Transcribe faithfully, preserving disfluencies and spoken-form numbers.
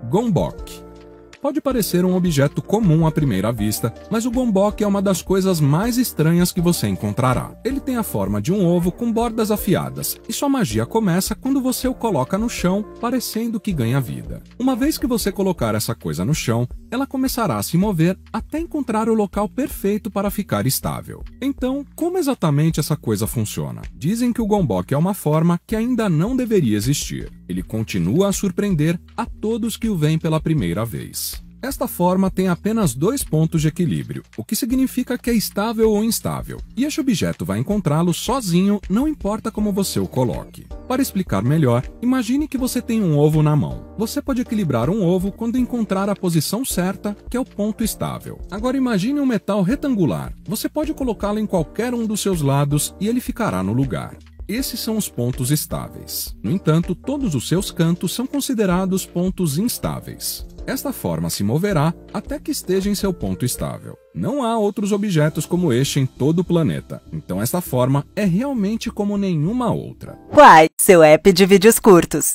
Gombok. Pode parecer um objeto comum à primeira vista, mas o gombok é uma das coisas mais estranhas que você encontrará. Ele tem a forma de um ovo com bordas afiadas, e sua magia começa quando você o coloca no chão, parecendo que ganha vida. Uma vez que você colocar essa coisa no chão, ela começará a se mover até encontrar o local perfeito para ficar estável. Então, como exatamente essa coisa funciona? Dizem que o gombok é uma forma que ainda não deveria existir. Ele continua a surpreender a todos que o veem pela primeira vez. Esta forma tem apenas dois pontos de equilíbrio, o que significa que é estável ou instável, e este objeto vai encontrá-lo sozinho, não importa como você o coloque. Para explicar melhor, imagine que você tem um ovo na mão. Você pode equilibrar um ovo quando encontrar a posição certa, que é o ponto estável. Agora imagine um metal retangular. Você pode colocá-lo em qualquer um dos seus lados e ele ficará no lugar. Esses são os pontos estáveis. No entanto, todos os seus cantos são considerados pontos instáveis. Esta forma se moverá até que esteja em seu ponto estável. Não há outros objetos como este em todo o planeta, então esta forma é realmente como nenhuma outra. Quai, seu app de vídeos curtos.